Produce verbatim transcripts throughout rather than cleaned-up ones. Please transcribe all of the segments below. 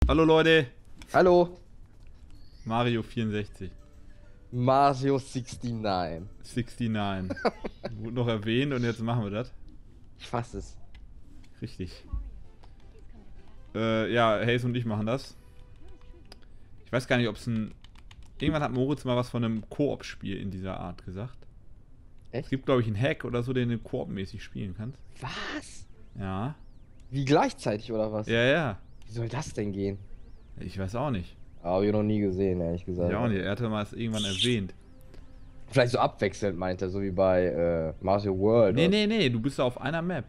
Hallo Leute. Hallo. Mario vierundsechzig. Mario neunundsechzig. neunundsechzig. Wurde noch erwähnt und jetzt machen wir das. Ich fasse es. Richtig. Äh, ja, Haze und ich machen das. Ich weiß gar nicht, ob es ein... Irgendwann hat Moritz mal was von einem Koop-Spiel in dieser Art gesagt. Echt? Es gibt, glaube ich, einen Hack oder so, den du Koop-mäßig spielen kannst. Was? Ja. Wie gleichzeitig oder was? Ja, ja. Wie soll das denn gehen? Ich weiß auch nicht. Habe ich noch nie gesehen, ehrlich gesagt. Ja, auch nicht. Er hatte mal es irgendwann erwähnt. Vielleicht so abwechselnd, meint er, so wie bei äh, Mario World. Nee, oder? nee, nee. Du bist da auf einer Map.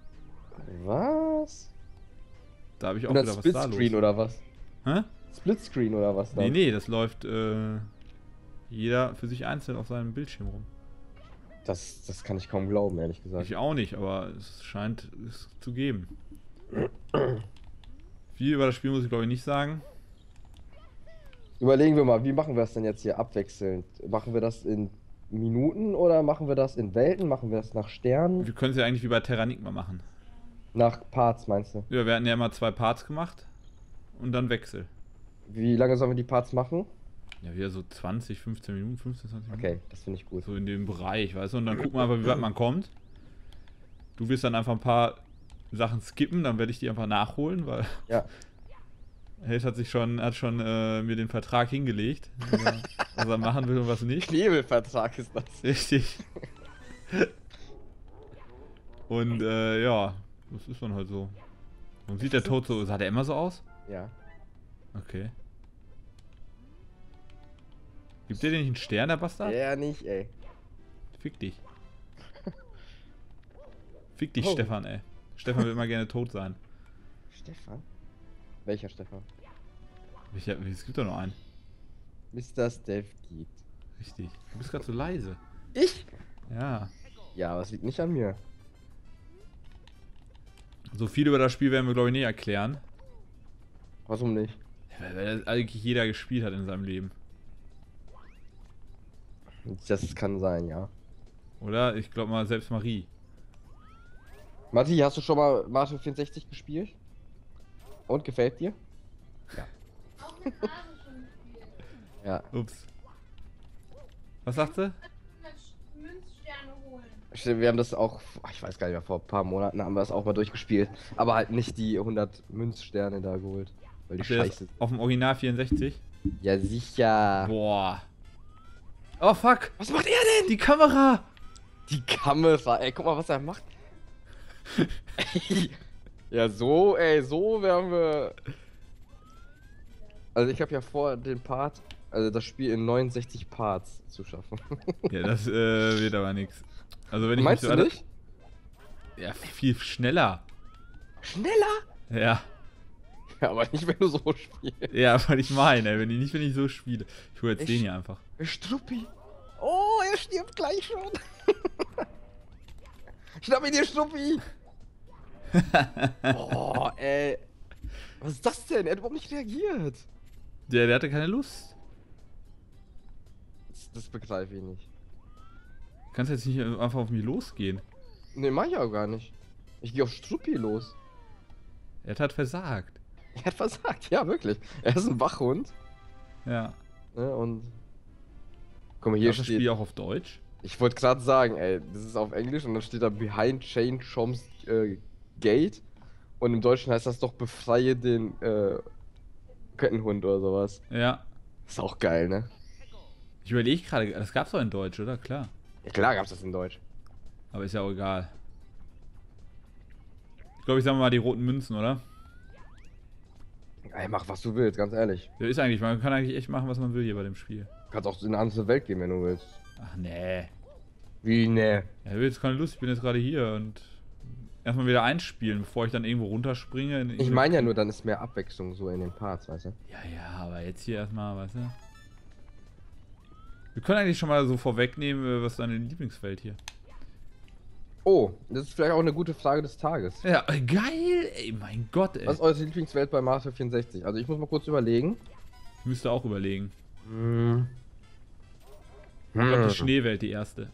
Was? Da habe ich auch Und dann wieder was da los. Splitscreen oder was? Hä? Splitscreen oder was dann? Nee, nee. Das läuft äh, jeder für sich einzeln auf seinem Bildschirm rum. Das, das kann ich kaum glauben, ehrlich gesagt. Ich auch nicht, aber es scheint es zu geben. Viel über das Spiel muss ich glaube ich nicht sagen. Überlegen wir mal, wie machen wir das denn jetzt hier abwechselnd? Machen wir das in Minuten oder machen wir das in Welten? Machen wir das nach Sternen? Wir können es ja eigentlich wie bei Terranigma machen. Nach Parts, meinst du? Ja, wir hatten ja immer zwei Parts gemacht und dann Wechsel. Wie lange sollen wir die Parts machen? Ja, wieder so zwanzig, fünfzehn Minuten, fünfzehn, zwanzig Minuten. Okay, das finde ich gut. So in dem Bereich, weißt du? Und dann gucken wir einfach, wie weit man kommt. Du wirst dann einfach ein paar Sachen skippen, dann werde ich die einfach nachholen, weil Ja. Haze hat sich schon, hat schon äh, mir den Vertrag hingelegt, was er, was er machen will und was nicht. Knebelvertrag ist das. Richtig. Und äh, ja, das ist dann halt so. Und sieht der Tod so, sah der immer so aus? Ja. Okay. Gibt der dir nicht einen Stern, der Bastard? Ja, nicht, ey. Fick dich. Fick dich, Oh. Stefan, ey. Stefan will immer gerne tot sein. Stefan? Welcher Stefan? Welcher, es gibt doch noch einen. Mister Steph geht. Richtig. Du bist gerade so leise. Ich? Ja. Ja, aber es liegt nicht an mir. So viel über das Spiel werden wir, glaube ich, nicht erklären. Warum nicht? Weil, weil das eigentlich jeder gespielt hat in seinem Leben. Das kann sein, ja. Oder? Ich glaube mal, selbst Marie. Matti, hast du schon mal Mario vierundsechzig gespielt? Und gefällt dir? Ja. Ja. Ups. Was sagt sie? Münzsterne holen. Stimmt, wir haben das auch, ich weiß gar nicht mehr, vor ein paar Monaten haben wir das auch mal durchgespielt. Aber halt nicht die hundert Münzsterne da geholt. Weil die Habt ihr das scheiße. auf dem Original vierundsechzig? Ja, sicher. Boah. Oh fuck! Was macht er denn? Die Kamera! Die Kamera, ey, guck mal, was er macht. Ey. Ja, so, ey, so wären wir. Also, ich habe ja vor, den Part, also das Spiel in neunundsechzig Parts zu schaffen. Ja, das äh, wird aber nichts. Also wenn ich Meinst mich du so nicht? Ja, viel schneller. Schneller? Ja. Ja, aber nicht, wenn du so spielst. Ja, weil ich meine, ey, wenn ich nicht, wenn ich so spiele. Ich hole jetzt Ich- den hier einfach. Struppi. Oh, er stirbt gleich schon. Schnapp ihn dir, Struppi. Oh, ey. Was ist das denn? Er hat überhaupt nicht reagiert. Der, der hatte keine Lust. Das, das begreife ich nicht. Du kannst jetzt nicht einfach auf mich losgehen. Ne, mach ich auch gar nicht. Ich gehe auf Struppi los. Er hat versagt. Er hat versagt, ja, wirklich. Er ist ein Wachhund. Ja. Ne, und. Guck mal, hier Ist das steht. Spiel auch auf Deutsch? Ich wollte gerade sagen, ey, das ist auf Englisch und dann steht da Behind Chain Chom's äh, Gate. Und im Deutschen heißt das doch befreie den äh, Kettenhund oder sowas. Ja. Ist auch geil, ne? Ich überlege gerade, das gab's doch in Deutsch, oder? Klar. Ja, klar gab's das in Deutsch. Aber ist ja auch egal. Ich glaube, ich sag mal die roten Münzen, oder? Ey, mach was du willst, ganz ehrlich. Ja, ist eigentlich, man kann eigentlich echt machen, was man will hier bei dem Spiel. Du kannst auch in eine andere Welt gehen, wenn du willst. Ach nee. Wie, ne? Ja, ich will jetzt keine Lust, ich bin jetzt gerade hier und erstmal wieder einspielen, bevor ich dann irgendwo runterspringe. in- Ich meine ja nur, dann ist mehr Abwechslung so in den Parts, weißt du? Ja, ja, aber jetzt hier erstmal, weißt du? Wir können eigentlich schon mal so vorwegnehmen, äh, was ist deine Lieblingswelt hier? Oh, das ist vielleicht auch eine gute Frage des Tages. Ja, äh, geil, ey, mein Gott, ey. Was ist eure Lieblingswelt bei Mario vierundsechzig? Also ich muss mal kurz überlegen. Ich müsste auch überlegen. Hm. Ich glaube, die Schneewelt, die erste.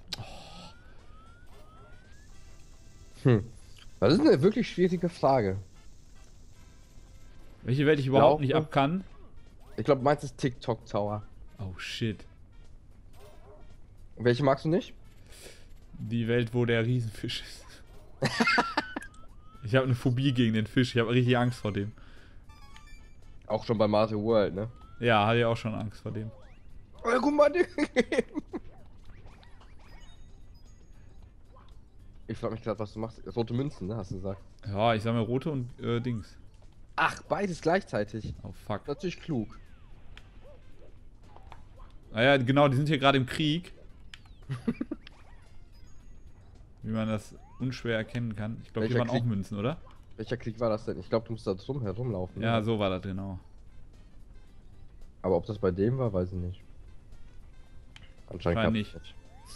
Hm. Das ist eine wirklich schwierige Frage. Welche Welt ich überhaupt Glaube- nicht ab kann? Ich glaube, meins ist TikTok Tower. Oh shit. Welche magst du nicht? Die Welt, wo der Riesenfisch ist. Ich habe eine Phobie gegen den Fisch. Ich habe richtig Angst vor dem. Auch schon bei Mario World, ne? Ja, hatte ich auch schon Angst vor dem. Oh, guck mal, die- Ich frag mich gerade, was du machst. Rote Münzen, ne? Hast du gesagt. Ja, ich sammle rote und äh, Dings. Ach, beides gleichzeitig. Oh fuck. Natürlich klug. Naja, genau, die sind hier gerade im Krieg. Wie man das unschwer erkennen kann. Ich glaube, hier Welcher waren auch Krieg? Münzen, oder? Welcher Krieg war das denn? Ich glaube, du musst da drum herumlaufen. Ja, oder? so war das genau. Aber ob das bei dem war, weiß ich nicht. Anscheinend Wahrscheinlich klappt's nicht.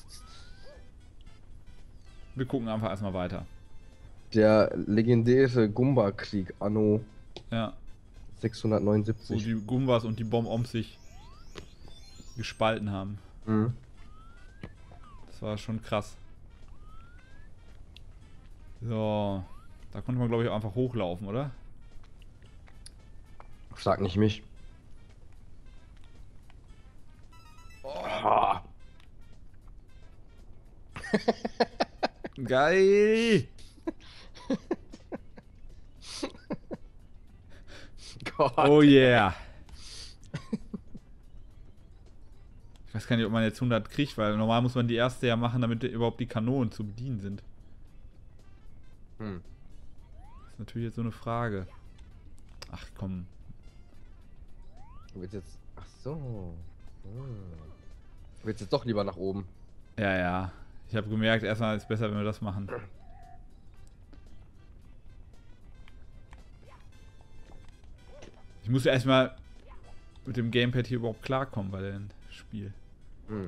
Wir gucken einfach erstmal weiter. Der legendäre Gumba-Krieg anno Ja, wo sechshundertneunundsiebzig. die Gumbas und die Bomb-Oms sich gespalten haben. Mhm. Das war schon krass. So, da konnte man glaube ich auch einfach hochlaufen, oder? Frag nicht mich. Oh. Geil! Gott. Oh yeah! Ich weiß gar nicht, ob man jetzt hundert kriegt, weil normal muss man die erste ja machen, damit überhaupt die Kanonen zu bedienen sind. Hm. Das ist natürlich jetzt so eine Frage. Ach komm. Du willst jetzt. Ach so. Hm. Du willst jetzt doch lieber nach oben. Ja, ja. Ich habe gemerkt, erstmal ist es besser, wenn wir das machen. Ich muss ja erstmal mit dem Gamepad hier überhaupt klarkommen bei dem Spiel. Hm.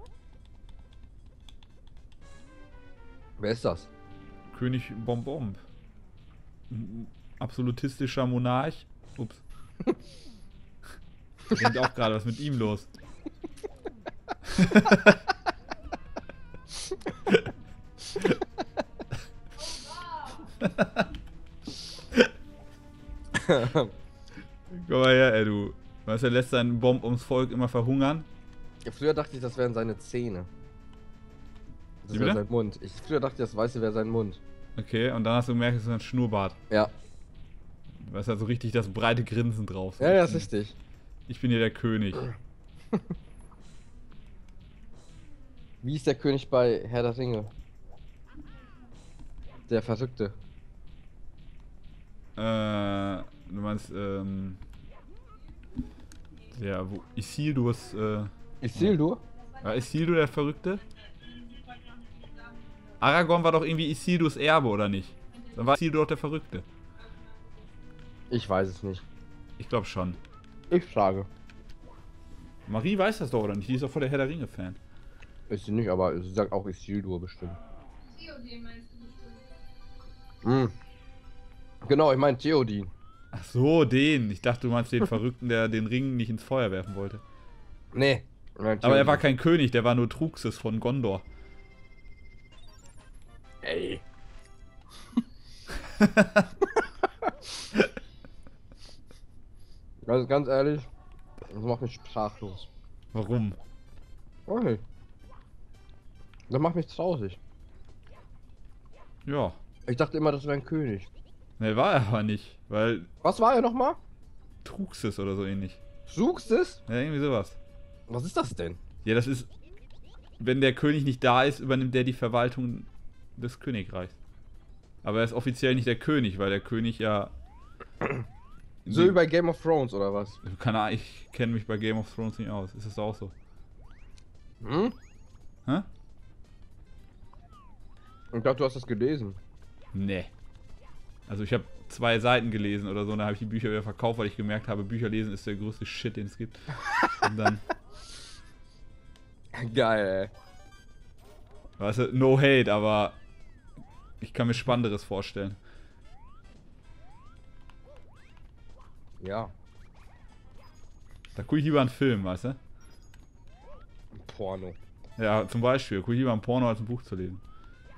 Wer ist das? König Bombomb. Ein absolutistischer Monarch. Ups. Ich denke auch gerade, was ist mit ihm los? Komm mal her, ey, du. Weißt du, er lässt seinen Bomb ums Volk immer verhungern. Ja, früher dachte ich, das wären seine Zähne. Das Wie wäre bitte? sein Mund. Ich, früher dachte ich, das Weiße wäre sein Mund. Okay, und dann hast du gemerkt, es ist ein Schnurrbart. Ja. Du hast ja so richtig das breite Grinsen drauf. So. Ja, ja, ist richtig. Ich bin hier der König. Wie ist der König bei Herr der Ringe? Der Verrückte. Äh, du meinst, ähm... Der, wo... Isildurs, äh... Isildur? War Isildur der Verrückte? Aragorn war doch irgendwie Isildurs Erbe, oder nicht? Dann war Isildur doch der Verrückte. Ich weiß es nicht. Ich glaube schon. Ich frage. Marie weiß das doch, oder nicht? Die ist doch voll der Herr der Ringe-Fan. Ist sie nicht, aber sie sagt auch Isildur bestimmt. C O D meinst du bestimmt. Hm. Genau, ich meine Theodin. Ach so, den. Ich dachte, du meinst den Verrückten, der den Ring nicht ins Feuer werfen wollte. Nee. ich mein Aber er war Theodin. kein König, der war nur Truxis von Gondor. Ey. Also ganz ehrlich, das macht mich sprachlos. Warum? Okay. Das macht mich traurig. Ja. Ich dachte immer, das wäre ein König. Ne, war er aber nicht. Weil Was war er nochmal? Truxis oder so ähnlich. Suchst es? Ja, irgendwie sowas. Was ist das denn? Ja, das ist... Wenn der König nicht da ist, übernimmt der die Verwaltung des Königreichs. Aber er ist offiziell nicht der König, weil der König ja... So wie bei Game of Thrones oder was? Keine Ahnung, ich kenne mich bei Game of Thrones nicht aus. Ist das auch so? Hm? Hä? Ich dachte, du hast das gelesen. Nee. Also ich habe zwei Seiten gelesen oder so, und dann habe ich die Bücher wieder verkauft, weil ich gemerkt habe, Bücher lesen ist der größte Shit, den es gibt. Und dann, Geil, weißt du, no hate, aber ich kann mir Spannenderes vorstellen. ey. Ja. Da gucke ich lieber einen Film, weißt du? Porno. Ja, zum Beispiel, gucke ich lieber ein Porno als ein Buch zu lesen.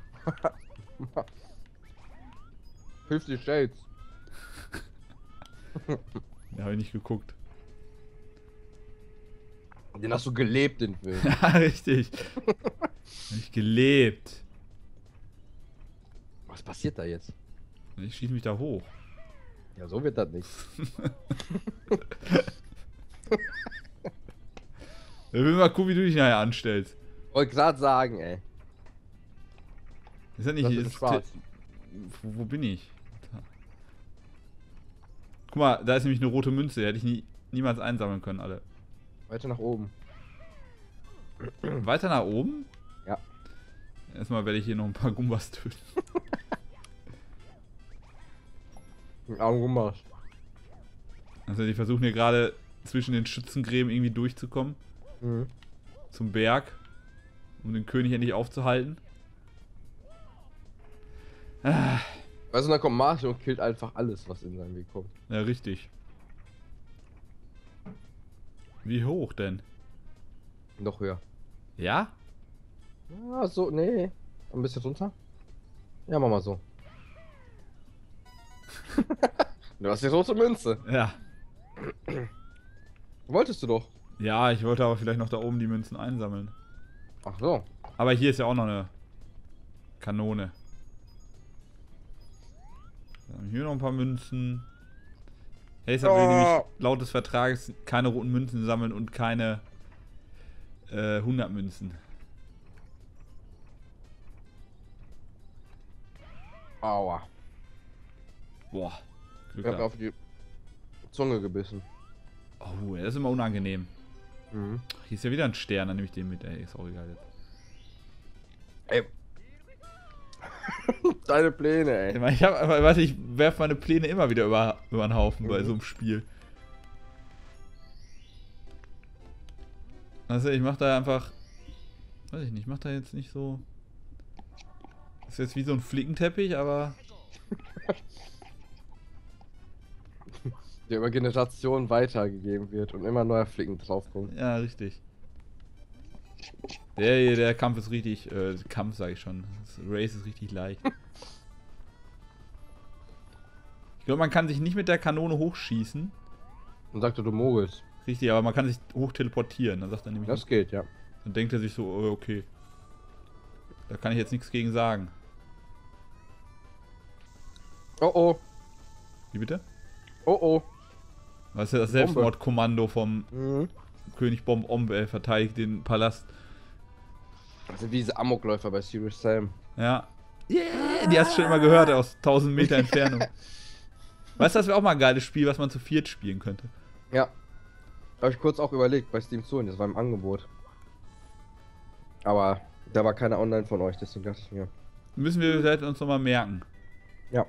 Fifty Shades. Da habe ich nicht geguckt. Den hast du gelebt, den Film. Ja, richtig. Hab ich gelebt. Was passiert da jetzt? Ich schieße mich da hoch. Ja, so wird das nicht. Ich will mal gucken, wie du dich nachher anstellst. Wollte gerade sagen, ey. Ist das nicht Das hier? ist Ist schwarz. wo, wo bin ich? Da. Guck mal, da ist nämlich eine rote Münze. Die hätte ich nie, niemals einsammeln können, alle. Weiter nach oben. Weiter nach oben? Ja. Erstmal werde ich hier noch ein paar Gumbas töten. Mit Augen gemacht. Also die versuchen hier gerade zwischen den Schützengräben irgendwie durchzukommen. Mhm. Zum Berg. Um den König endlich aufzuhalten. Ah, Weißt du, dann kommt Martin und killt einfach alles, was in seinen Weg kommt. ja, richtig. Wie hoch denn? Noch höher. Ja? Ja, so, nee. Ein bisschen runter. Ja, mach mal so. Du hast die rote Münze. Ja. Wolltest du doch. Ja, ich wollte aber vielleicht noch da oben die Münzen einsammeln. Ach so. Aber hier ist ja auch noch eine Kanone. Dann hier noch ein paar Münzen. Hazer will Oh. nämlich laut des Vertrages keine roten Münzen sammeln und keine äh, hundert Münzen. Aua. Boah. Glück Ich hab mir gehabt. auf die Zunge gebissen. Oh, das ist immer unangenehm. Mhm. Hier ist ja wieder ein Stern, dann nehme ich den mit. Ey, ist auch egal jetzt. Ey. Deine Pläne, ey. Ich, mein, ich, hab, aber, warte, ich werfe meine Pläne immer wieder über, über den Haufen bei Mhm. so einem Spiel. Also ich mach da einfach, weiß ich nicht, ich mach da jetzt nicht so. Ist jetzt wie so ein Flickenteppich, aber Der über Generationen weitergegeben wird und immer neuer Flicken draufkommt. ja, richtig. Der hier, der Kampf ist richtig, äh, Kampf sage ich schon. Das Race ist richtig leicht. Ich glaube, man kann sich nicht mit der Kanone hochschießen. Und sagte, du mogelst. Richtig, aber man kann sich hoch teleportieren. Dann sagt er nämlich, Das geht, ja. dann denkt er sich so, oh, okay. Da kann ich jetzt nichts gegen sagen. Oh oh. Wie bitte? Oh oh. Was ist ja das Bombe. Selbstmordkommando vom Mhm. König Bomb Omb, er verteidigt den Palast. Also wie diese Amokläufer bei Serious Sam. Ja. Yeah, die hast du schon immer gehört aus tausend Meter Entfernung. Weißt du, das wäre auch mal ein geiles Spiel, was man zu viert spielen könnte. Ja. Habe ich kurz auch überlegt bei Steam zu und das war im Angebot. Aber da war keiner online von euch, deswegen dachte ich mir. Müssen wir vielleicht uns nochmal merken. Ja.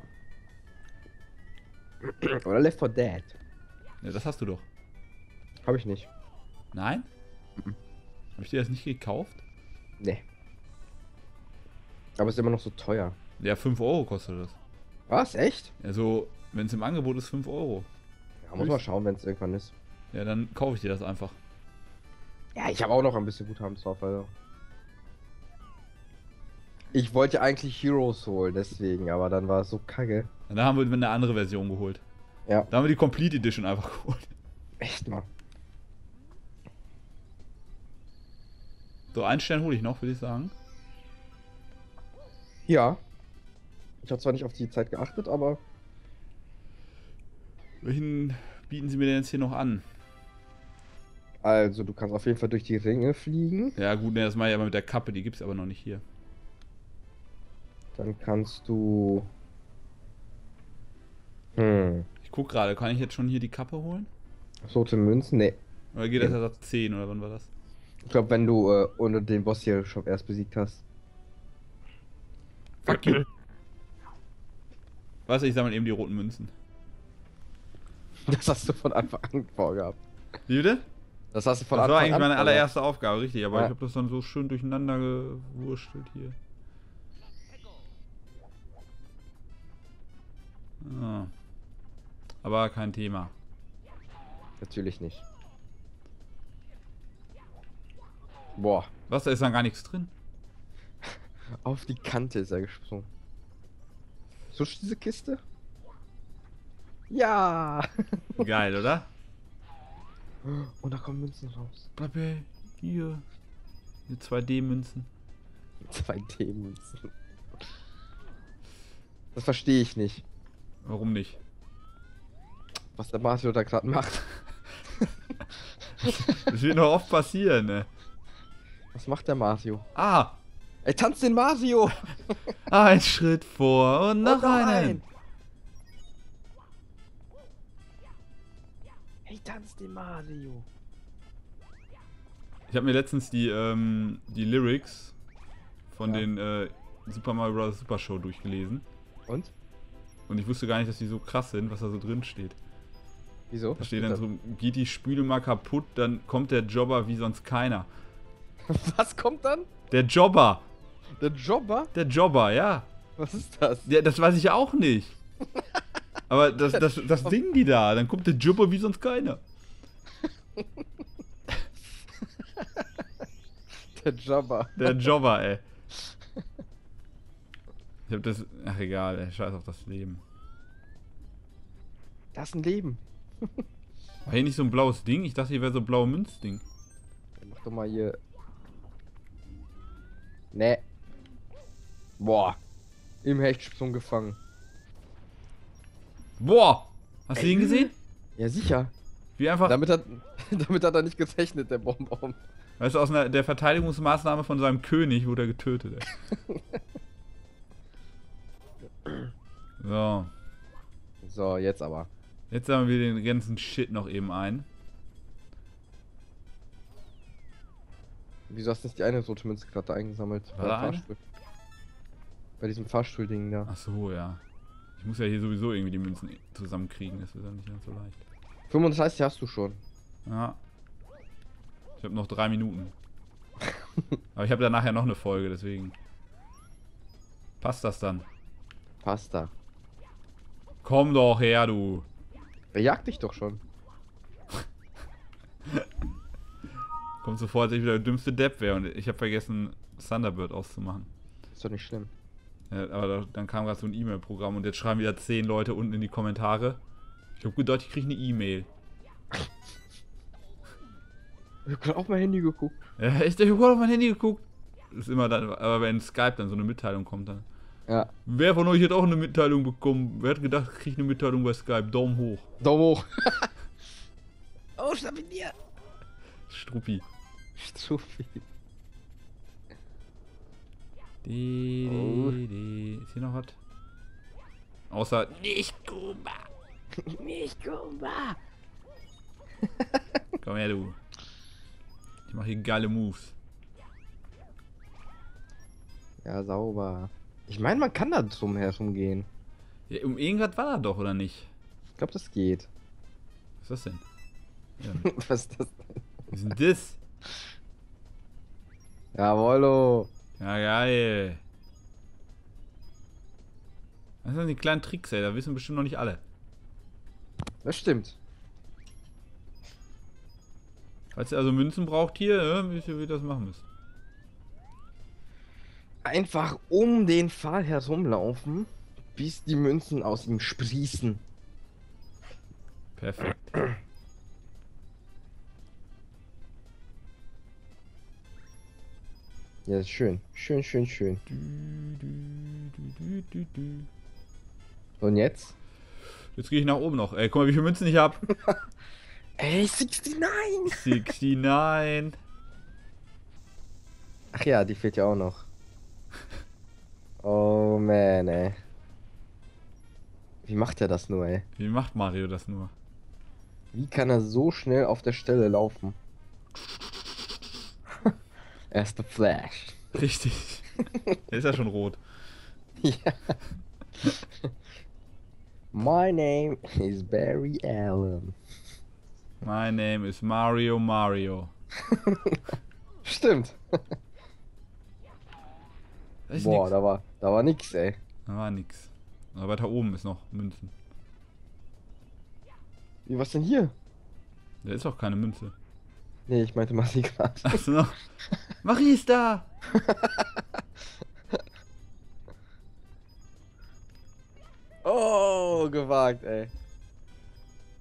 Oder Left four Dead. Ja, das hast du doch. Habe ich nicht. Nein? Mhm. Habe ich dir das nicht gekauft? Nee. Aber ist immer noch so teuer. Ja, fünf Euro kostet das. Was? Echt? Also, wenn es im Angebot ist, fünf Euro. Ja, muss mal schauen, wenn es irgendwann ist. Ja, dann kaufe ich dir das einfach. Ja, ich habe auch noch ein bisschen Guthaben drauf, Alter. Ich wollte ja eigentlich Heroes holen, deswegen, aber dann war es so kacke. Und da haben wir eine andere Version geholt. Ja. Da haben wir die Complete Edition einfach geholt. Echt mal. So, einen Stern hole ich noch, würde ich sagen. Ja. Ich habe zwar nicht auf die Zeit geachtet, aber Welchen bieten sie mir denn jetzt hier noch an? also du kannst auf jeden Fall durch die Ringe fliegen. Ja gut, ne, das mache ich aber mit der Kappe, die gibt's aber noch nicht hier. Dann kannst du. Hm. Ich guck gerade, kann ich jetzt schon hier die Kappe holen? Rote Münzen? Nee. Oder geht das erst ab zehn oder wann war das? Ich glaube, wenn du äh, ohne den Boss hier schon erst besiegt hast. Fuck you. Weißt du, ich sammle eben die roten Münzen. Das hast du von Anfang an vorgehabt. Wie bitte? Das hast du von Das Anfang war an eigentlich meine vorgehabt. allererste Aufgabe, richtig, aber Ja. ich habe das dann so schön durcheinander gewurstelt hier. Ah. Aber kein Thema. Natürlich nicht. Boah. Was, da ist dann gar nichts drin? Auf die Kante ist er gesprungen. So diese Kiste? Ja! Geil, oder? Und da kommen Münzen raus. Papi, hier. Die zwei D-Münzen. zwei D-Münzen. Das verstehe ich nicht, Warum nicht? was der Mario da gerade macht. Das wird noch oft passieren, ne? Was macht der Mario? Ah! Ey, tanz den Mario! Ein Schritt vor und noch Und noch einen. einen. Hey, tanz den Mario! Ich habe mir letztens die, ähm, die Lyrics von Ja. den äh, Super Mario Bros. Super Show durchgelesen. Und? Und ich wusste gar nicht, dass die so krass sind, was da so drin steht. Wieso? Da Was steht steht dann so, geht die Spüle mal kaputt, dann kommt der Jobber wie sonst keiner. da? Was kommt dann? Der Jobber! Der Jobber? Der Jobber, ja. Was ist das? Ja, das weiß ich auch nicht. Aber das, das, das singen die da. Dann kommt der Jobber wie sonst keiner. Der Jobber. Der Jobber, ey. Ich hab das... Ach egal, ey. Scheiß auf das Leben. Das ist ein Leben. War hier nicht so ein blaues Ding? Ich dachte, hier wäre so ein blaues Münzding. Mach doch mal hier. Ne. Boah. Im Hechtsprung gefangen. Boah! Hast du Ey. ihn gesehen? Ja, sicher. Wie einfach... Damit hat, damit hat er nicht gezeichnet, der Bonbon. Weißt du, aus einer, der Verteidigungsmaßnahme von seinem König wurde er getötet, ey. So. So, jetzt aber. Jetzt sammeln wir den ganzen Shit noch eben ein. Wieso hast du nicht die eine rote Münze gerade da eingesammelt? War Beim da eine? Fahrstuhl. Bei diesem Fahrstuhl-Ding da. Ach so, ja. Ich muss ja hier sowieso irgendwie die Münzen zusammenkriegen, das ist ja nicht ganz so leicht. fünfunddreißig hast du schon. Ja. Ich habe noch drei Minuten. Aber ich habe danach ja noch eine Folge, deswegen. Passt das dann? Pasta. Komm doch her, du. Er jagt dich doch schon. Kommt so vor, als ich wieder der dümmste Depp wäre und ich habe vergessen, Thunderbird auszumachen. Ist doch nicht schlimm. Ja, aber da, dann kam gerade so ein E-Mail-Programm und jetzt schreiben wieder zehn Leute unten in die Kommentare. Ich habe gedacht, ich kriege eine E-Mail. Ich hab gerade auf mein Handy geguckt. Ja, ich habe gerade auf mein Handy geguckt. Das ist immer dann, aber wenn Skype dann so eine Mitteilung kommt, dann. Ja. Wer von euch hat auch eine Mitteilung bekommen? Wer hat gedacht, ich kriege eine Mitteilung bei Skype? Daumen hoch. Daumen hoch. Oh, schnapp ihn dir. Struppi. Struppi. Die, Oh. die, die. Ist hier noch was? Außer nicht Kuba. Nicht Kumba. Komm her, du. Ich mache hier geile Moves. Ja, sauber. Ich meine, man kann da drum herum gehen. Ja, um irgendwas war da doch, oder nicht? Ich glaube, das geht. Was ist das denn? Ja. Was ist das denn? Was ist denn das? Jawollo. Ja, geil. Das sind die kleinen Tricks, ey. Da wissen bestimmt noch nicht alle. Das stimmt. Falls ihr also Münzen braucht hier, ne, wisst ihr, wie ihr das machen müsst. Einfach um den Pfahl herumlaufen, bis die Münzen aus ihm sprießen. Perfekt. Ja, ist schön. Schön, schön, schön. Du, du, du, du, du. Und jetzt? Jetzt gehe ich nach oben noch. Ey, guck mal, wie viele Münzen ich hab. Ey, neunundsechzig! sixty-nine. Ach ja, die fehlt ja auch noch. Oh man, ey. Wie macht er das nur, ey? Wie macht Mario das nur? Wie kann er so schnell auf der Stelle laufen? Er ist der Flash. Richtig. Der ist ja schon rot. Ja. My name is Barry Allen. My name is Mario Mario. Stimmt. Da ist Boah, nix. da war, da war nix, ey. Da war nix. Aber weiter oben ist noch Münzen. Wie, was denn hier? Da ist auch keine Münze. Nee, ich meinte Massivglas. Achso noch. Marie ist da! Oh, gewagt, ey.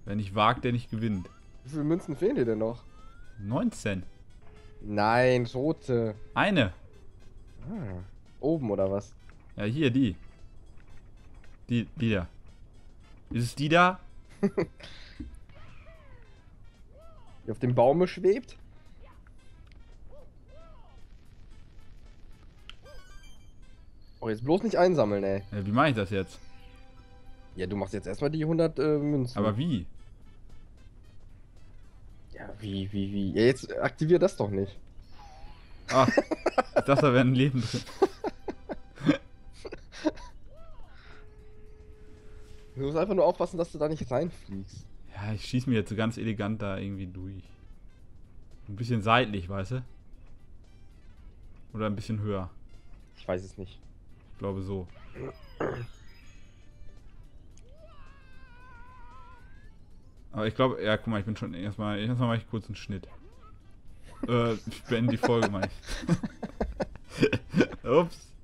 Wer nicht wagt, der nicht gewinnt. Wie viele Münzen fehlen dir denn noch? neunzehn. Nein, rote. Eine. Ah, oben oder was? Ja, hier, die. Die, die da. Ist es die da? Die auf dem Baume schwebt? Oh, jetzt bloß nicht einsammeln, ey. Ja, wie mache ich das jetzt? Ja, du machst jetzt erstmal die hundert äh, Münzen. Aber wie? Ja, wie, wie, wie? Ja, jetzt aktivier das doch nicht. Ah, ich dachte, da wäre ein Leben drin. Du musst einfach nur aufpassen, dass du da nicht reinfliegst. Ja, ich schieße mir jetzt so ganz elegant da irgendwie durch. Ein bisschen seitlich, weißt du? Oder ein bisschen höher. Ich weiß es nicht. Ich glaube so. Aber ich glaube, ja, guck mal, ich bin schon erstmal. Erstmal mache ich kurz einen Schnitt. äh, ich beende die Folge, meine ich. Ups.